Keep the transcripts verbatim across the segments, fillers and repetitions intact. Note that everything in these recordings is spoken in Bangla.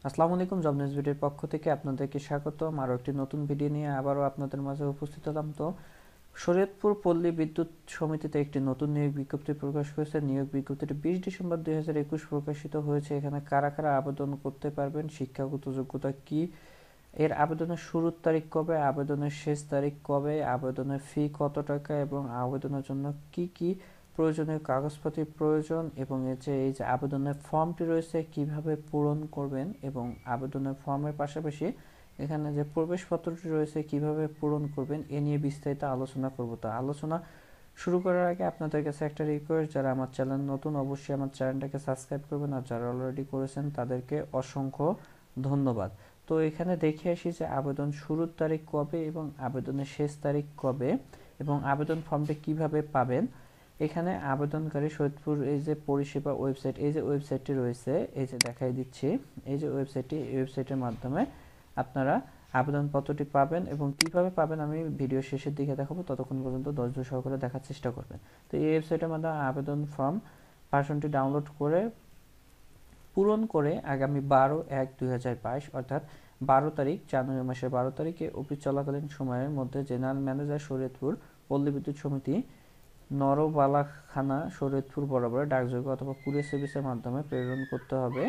আসসালামু আলাইকুম, জব নিউজ ভিডিওর পক্ষ থেকে আপনাদেরকে স্বাগতম। আরও একটি নতুন ভিডিও নিয়ে আবারও আপনাদের মাঝে উপস্থিত হলাম। তো শরীয়তপুর পল্লী বিদ্যুৎ সমিতিতে একটি নতুন নিয়োগ বিজ্ঞপ্তি প্রকাশ করেছে। নিয়োগ বিজ্ঞপ্তিটি বিশ ডিসেম্বর দুই হাজার একুশ প্রকাশিত হয়েছে। এখানে কারা কারা আবেদন করতে পারবেন, শিক্ষাগত যোগ্যতা কি, এর আবেদনের শুরুর তারিখ কবে, আবেদনের শেষ তারিখ কবে, আবেদনের ফি কত টাকা এবং আবেদনের জন্য কি কি প্রয়োজনীয় কাগজপত্র প্রয়োজন, এবং এর যে এই যে আবেদনের ফর্মটি রয়েছে কিভাবে পূরণ করবেন, এবং আবেদনের ফর্মের পাশাপাশি এখানে যে প্রবেশপত্রটি রয়েছে কিভাবে পূরণ করবেন এ নিয়ে বিস্তারিত আলোচনা করব। তো আলোচনা শুরু করার আগে আপনাদের কাছে একটা রিকোয়েস্ট, যারা আমার চ্যানেল নতুন অবশ্যই আমার চ্যানেলটাকে সাবস্ক্রাইব করবেন, আর যারা অলরেডি করেছেন তাদেরকে অসংখ্য ধন্যবাদ। তো এখানে দেখে আসি যে আবেদন শুরুর তারিখ কবে এবং আবেদনের শেষ তারিখ কবে, এবং আবেদন ফর্মটি কিভাবে পাবেন। এখানে আবেদনকারী সৈয়দপুর এই যে পরিষেবা ওয়েবসাইট, এই যে ওয়েবসাইটটি রয়েছে, এই যে দেখাই দিচ্ছি, এই যে ওয়েবসাইটটি, এই ওয়েবসাইটের মাধ্যমে আপনারা আবেদনপত্রটি পাবেন। এবং কিভাবে পাবেন আমি ভিডিও শেষের দিকে দেখাবো, ততক্ষণ পর্যন্ত ধৈর্য সহকারে দেখার চেষ্টা করবেন। তো এই ওয়েবসাইটের মাধ্যমে আবেদন ফর্ম ভার্সনটি ডাউনলোড করে পূরণ করে আগামী বারো এক দুই হাজার বাইশ অর্থাৎ বারো তারিখ জানুয়ারি মাসের বারো তারিখে অফিস চলাকালীন সময়ের মধ্যে জেনারেল ম্যানেজার শরীয়তপুর পল্লী বিদ্যুৎ সমিতি, নরবালাখানা, শরীয়তপুর বরাবর ডাকযোগে অথবা কুরিয়ার সার্ভিসের মাধ্যমে প্রেরণ করতে হবে।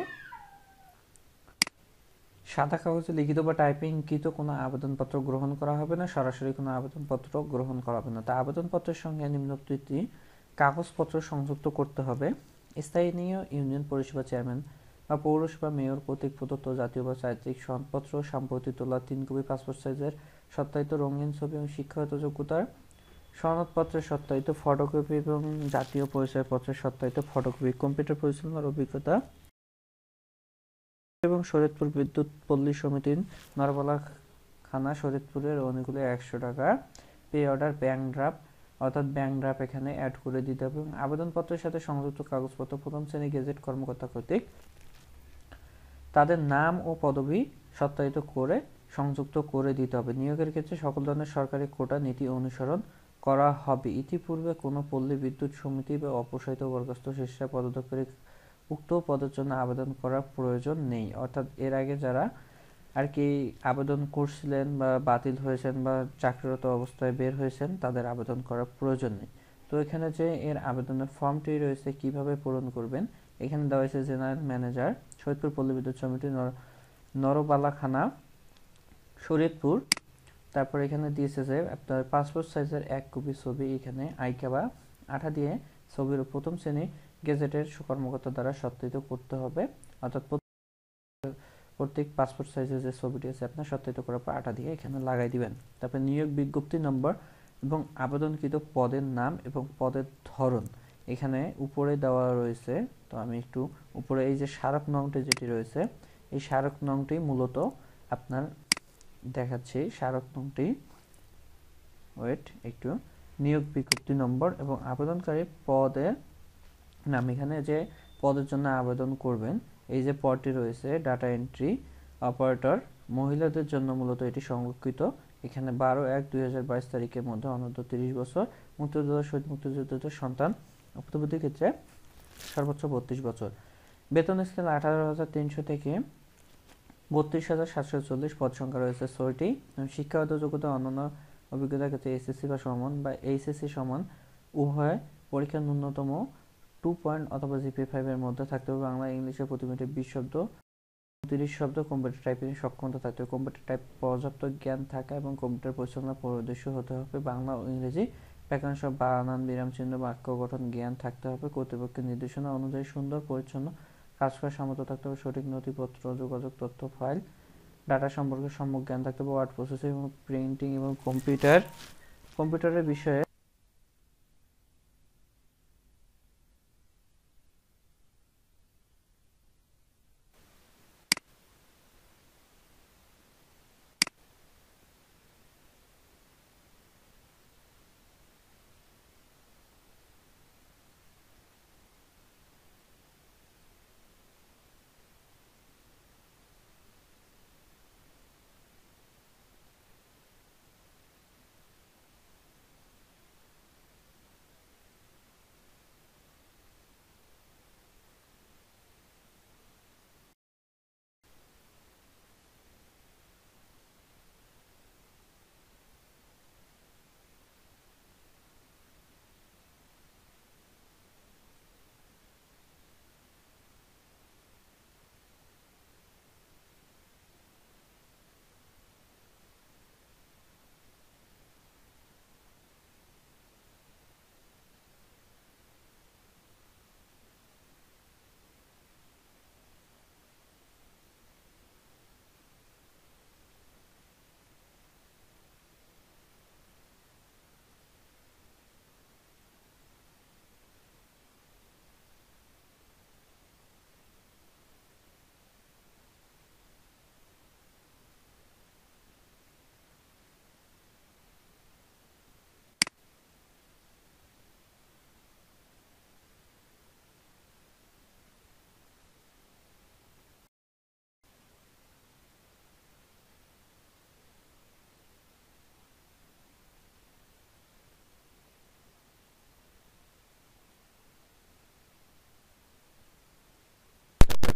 সাদা কাগজে লিখিত বা টাইপিংকৃত কোনো আবেদনপত্র গ্রহণ করা হবে না, সরাসরি কোনো আবেদনপত্র গ্রহণ করা হবে না। তা আবেদনপত্রের সঙ্গে নিম্নোক্তটি কাগজপত্র সংযুক্ত করতে হবে: স্থানীয় ইউনিয়ন পরিষেবা চেয়ারম্যান বা পৌরসভা মেয়র কর্তৃক প্রদত্ত জাতীয় বা চারিত্রিক সনদপত্র, সম্প্রতি তোলা তিন কপি পাসপোর্ট সাইজের সত্যায়িত রঙিন ছবি এবং শিক্ষাগত যোগ্যতার সনদপত্রের সত্যায়িত ফটোকপি এবং জাতীয় পরিচয়পত্রের সত্যায়িত ফটোকপি, কম্পিউটার পরিচালনার অভিজ্ঞতা এবং শরীয়তপুর বিদ্যুৎ পল্লী সমিতির নরবালাখানা শরীয়তপুরের অনুকূলে একশো টাকা পে অর্ডার ব্যাংক ড্রাফট, অর্থাৎ ব্যাংক ড্রাফট এখানে অ্যাড করে দিতে হবে। এবং আবেদনপত্রের সাথে সংযুক্ত কাগজপত্র প্রথম শ্রেণী গেজেট কর্মকর্তা কর্তৃক তাদের নাম ও পদবি সত্যায়িত করে সংযুক্ত করে দিতে হবে। নিয়োগের ক্ষেত্রে সকল ধরনের সরকারি কোটা নীতি অনুসরণ করা হবে। ইতিপূর্বে কোনো পল্লী বিদ্যুৎ সমিতি বা অপসারিত বরখাস্ত শীর্ষে পদদপ্তরে উক্ত পদের জন্য আবেদন করার প্রয়োজন নেই। অর্থাৎ এর আগে যারা আর কি আবেদন করছিলেন বা বাতিল হয়েছেন বা চাকরিরত অবস্থায় বের হয়েছেন তাদের আবেদন করার প্রয়োজন নেই। তো এখানে যে এর আবেদনের ফর্মটি রয়েছে কিভাবে পূরণ করবেন, এখানে দেওয়া হয়েছে জেনারেল ম্যানেজার শরীয়তপুর পল্লী বিদ্যুৎ সমিতি, নরবালাখানা, শরীয়তপুর। তারপর এখানে দিয়েছে যে আপনার পাসপোর্ট সাইজের এক কপি ছবি, এখানে আইকা বা আঠা দিয়ে ছবির প্রথম শ্রেণী গেজেটের কর্মকর্তা দ্বারা সত্যায়িত করতে হবে। অর্থাৎ প্রত্যেক পাসপোর্ট সাইজের যে ছবিটি আছে আপনার সত্যায়িত করার পর আঠা দিয়ে এখানে লাগাই দিবেন। তারপর নিয়োগ বিজ্ঞপ্তি নম্বর এবং আবেদনকৃত পদের নাম এবং পদের ধরন এখানে উপরে দেওয়া রয়েছে। তো আমি একটু উপরে এই যে স্মারক নংটি যেটি রয়েছে, এই স্মারক নংটি মূলত আপনার দেখাচ্ছি। স্মারক নংটি ওয়েট একটু নিয়োগ বিজ্ঞপ্তি নম্বর এবং আবেদনকারী পদের নাম, এখানে যে পদের জন্য আবেদন করবেন এই যে পদটি রয়েছে ডাটা এন্ট্রি অপারেটর, মহিলাদের জন্য মূলত এটি সংরক্ষিত। এখানে বারো এক দুই হাজার বাইশ তারিখের মধ্যে অনূর্ধ্ব তিরিশ বছর, মুক্তিযোদ্ধা শহীদ মুক্তিযোদ্ধাদের সন্তান, উক্তবুদ্ধির ক্ষেত্রে সর্বোচ্চ বত্রিশ বছর। বেতন স্কেল আঠারো হাজার তিনশো থেকে বত্রিশ হাজার সাতশো চল্লিশ, পদ সংখ্যা রয়েছে ছয়টি। শিক্ষাগত যোগ্যতা অন্যান্য অভিজ্ঞতার ক্ষেত্রে এসএসসি বা সমান বা এইচএসসি সমান উভয় পরীক্ষার ন্যূনতম টু পয়েন্ট অথবা জিপিএ ফাইভ এর মধ্যে থাকতে হবে। বাংলা ইংলিশে প্রতি মিনিটে বিশ শব্দ তিরিশ শব্দ কম্পিউটার টাইপিং সক্ষমতা থাকতে হবে। কম্পিউটার টাইপ পর্যাপ্ত জ্ঞান থাকা এবং কম্পিউটার পরিচালনা পরিদর্শী হতে হবে। বাংলা ও ইংরেজি ব্যাকরণ সব বানান বিরাম চিহ্ন বাক্য গঠন জ্ঞান থাকতে হবে। কর্তৃপক্ষের নির্দেশনা অনুযায়ী সুন্দর পরিচ্ছন্ন কাজ করার সামর্থ্য থাকতে হবে। সঠিক নথিপত্র যোগাযোগ তথ্য ফাইল ডাটা সম্পর্কে সম্যক জ্ঞান থাকতে হবে। ওয়ার্ড প্রসেসিং এবং প্রিন্টিং এবং কম্পিউটার কম্পিউটারের বিষয়ে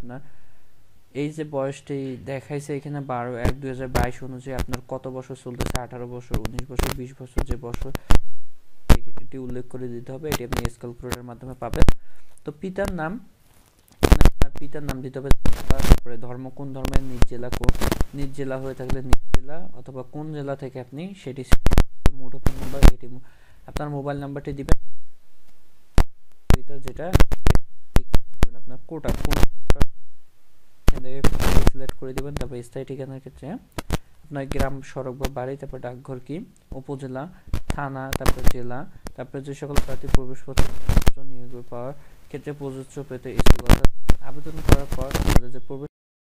আপনার এই যে বয়সটি দেখাইছে এখানে বারো এক দুই হাজার বাইশ অনুযায়ী আপনার কত বছর চলতেছে, আঠারো বছর, উনিশ বছর, বিশ বছর, যে বছর এটি উল্লেখ করে দিতে হবে। এটি আপনি স্কেল ক্যালকুলেটরের মাধ্যমে পাবেন। তো পিতার নাম, আপনার পিতার নাম দিতে হবে, তারপরে ধর্ম কোন ধর্মের, নিজ জেলা কোন, নিজ জেলা হয়ে থাকলে নিজ জেলা অথবা কোন জেলা থেকে আপনি সেটি, মুঠোফোন নাম্বার, এটি আপনার মোবাইল নাম্বারটি দিবেন, যেটা আপনার কোটা কোন সিলেক্ট করে দিবেন। তারপর স্থায়ী ঠিকানার ক্ষেত্রে আপনার গ্রাম, সড়ক বা বাড়ি, তারপর ডাকঘর কি, উপজেলা, থানা, তারপর জেলা, তারপর যে সকল প্রার্থী প্রবেশপত্র নিয়োগ পাওয়ার ক্ষেত্রে প্রযোজ্য পেতে স্কুল, অর্থাৎ আবেদন করার পর আপনাদের যে প্রবেশ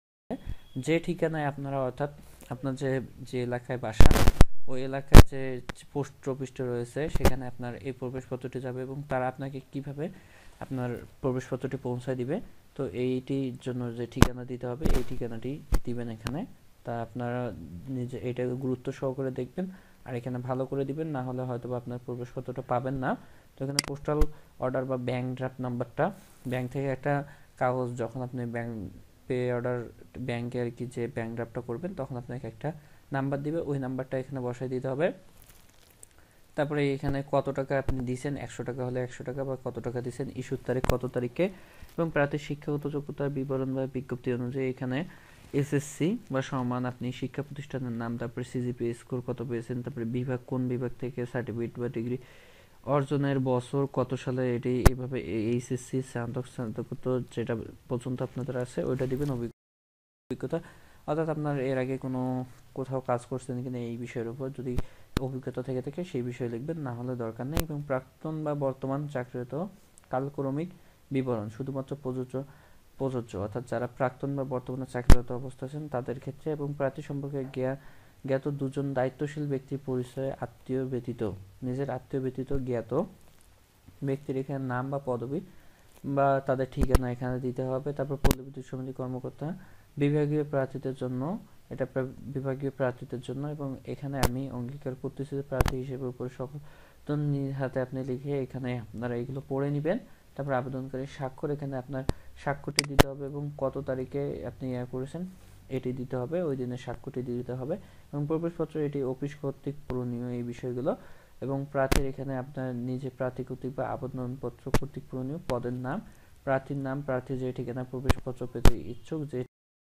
যে ঠিকানায় আপনারা, অর্থাৎ আপনার যে যে এলাকায় বাসা ওই এলাকায় যে পোস্ট অফিসটা রয়েছে সেখানে আপনার এই প্রবেশপত্রটি যাবে এবং তারা আপনাকে কিভাবে আপনার প্রবেশপত্রটি পৌঁছায় দিবে। তো এইটির জন্য যে ঠিকানা দিতে হবে এই ঠিকানাটি দিবেন এখানে। তা আপনারা নিজে এটা গুরুত্ব সহকারে দেখবেন আর এখানে ভালো করে দিবেন, না হলে হয়তো আপনার প্রবেশপত্রটা পাবেন না। তো এখানে পোস্টাল অর্ডার বা ব্যাংক ড্রাফট নাম্বারটা, ব্যাংক থেকে একটা কাগজ, যখন আপনি ব্যাংক পে অর্ডার ব্যাংকে আর কি যে ব্যাংক ড্রাফটটা করবেন তখন আপনাকে একটা নাম্বার দিবে, ওই নাম্বারটা এখানে বসাই দিতে হবে। তারপরে এখানে কত টাকা আপনি দিয়েছেন, একশো টাকা হলে একশো টাকা বা কত টাকা দিয়েছেন, ইস্যুর তারিখ কত তারিখে, এবং প্রার্থীর শিক্ষাগত যোগ্যতার বিবরণ বা বিজ্ঞপ্তি অনুযায়ী এখানে এসএসসি বা সমান আপনি শিক্ষা প্রতিষ্ঠানের নাম, তারপরে সিজিপিএ স্কোর কত পেয়েছেন, তারপরে বিভাগ কোন বিভাগ থেকে সার্টিফিকেট বা ডিগ্রি অর্জনের বছর কত সালে, এটি এভাবে এইচএসসি স্নাতক স্নাতকোত্তর যেটা পর্যন্ত আপনাদের আছে ওইটা দিবেন, অভিজ্ঞতা অর্থাৎ আপনার এর আগে কোনো কোথাও কাজ করছেন কিনা এই বিষয়ের উপর, যদি অভিজ্ঞতা থেকে থাকে সেই বিষয়ে লিখবেন, না হলে দরকার নেই। এবং প্রাক্তন বা বর্তমান চাকরিরত কালক্রমিক বিবরণ শুধুমাত্র প্রযোজ্য প্রযোজ্য অর্থাৎ যারা প্রাক্তন বা বর্তমানে চাকরিরত অবস্থা আছেন তাদের ক্ষেত্রে, এবং প্রার্থী সম্পর্কে জ্ঞা জ্ঞাত দুজন দায়িত্বশীল ব্যক্তির পরিচয়, আত্মীয় ব্যতীত, নিজের আত্মীয় ব্যতীত জ্ঞাত ব্যক্তির এখানে নাম বা পদবি বা তাদের ঠিকানা এখানে দিতে হবে। তারপর পল্লী বিদ্যুৎ সমিতি কর্মকর্তা বিভাগীয় প্রার্থীদের জন্য, এটা বিভাগীয় প্রার্থীদের জন্য, এবং এখানে আমি অঙ্গীকার করতেছি যে প্রার্থী হিসেবে উপরে সকল নিজ হাতে আপনি লিখে এখানে আপনারা এগুলো পড়ে নেবেন। তারপর আবেদনকারী স্বাক্ষর, এখানে আপনার স্বাক্ষরটি দিতে হবে এবং কত তারিখে আপনি ইয়ে করেছেন এটি দিতে হবে, ওই দিনের স্বাক্ষরটি দিতে হবে, এবং প্রবেশপত্র এটি অফিস কর্তৃক পূরণীয় এই বিষয়গুলো, এবং প্রার্থীর এখানে আপনার নিজে প্রার্থী কর্তৃক বা আবেদনপত্র কর্তৃক পূরণীয় পদের নাম, প্রার্থীর নাম, প্রার্থী যে ঠিকানা প্রবেশপত্র পেতে ইচ্ছুক, যে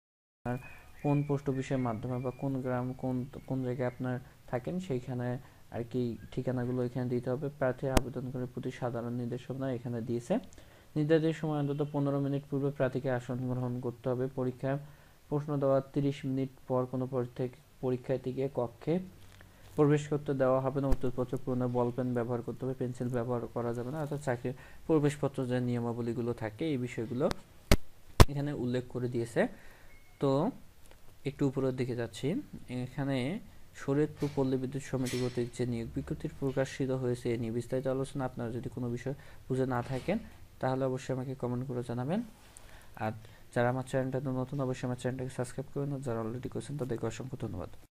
কোন পোস্ট অফিসের মাধ্যমে বা কোন গ্রাম কোন কোন জায়গায় আপনার থাকেন সেইখানে আর কি ঠিকানাগুলো এখানে দিতে হবে। প্রার্থীর আবেদনকারীর প্রতি সাধারণ নির্দেশনা এখানে দিয়েছে। নির্ধারিত সময় অন্তত পনেরো মিনিট পূর্বে প্রার্থীকে আসন গ্রহণ করতে হবে। পরীক্ষা প্রশ্ন দেওয়ার তিরিশ মিনিট পর কোনো পরীক্ষার্থীকে কক্ষে প্রবেশ করতে দেওয়া হবে না। উত্তরপত্র পূরণে বল পেন ব্যবহার করতে হবে, পেন্সিল ব্যবহার করা যাবে না। অর্থাৎ চাকরির প্রবেশপত্র যে নিয়মাবলীগুলো থাকে এই বিষয়গুলো এখানে উল্লেখ করে দিয়েছে। তো একটু উপরের দিকে যাচ্ছি, এখানে শরীয়তপুর পল্লী বিদ্যুৎ সমিতি কর্তৃক যে নিয়োগ বিজ্ঞপ্তি প্রকাশিত হয়েছে এ নিয়ে বিস্তারিত আলোচনা। আপনারা যদি কোনো বিষয় বুঝে না থাকেন তাহলে অবশ্যই আমাকে কমেন্ট করে জানাবেন। আর যারা আমার চ্যানেলটা নতুন অবশ্যই আমার চ্যানেলটাকে সাবস্ক্রাইব করবেন, আর যারা অলরেডি করেছেন তাদেরকে অসংখ্য ধন্যবাদ।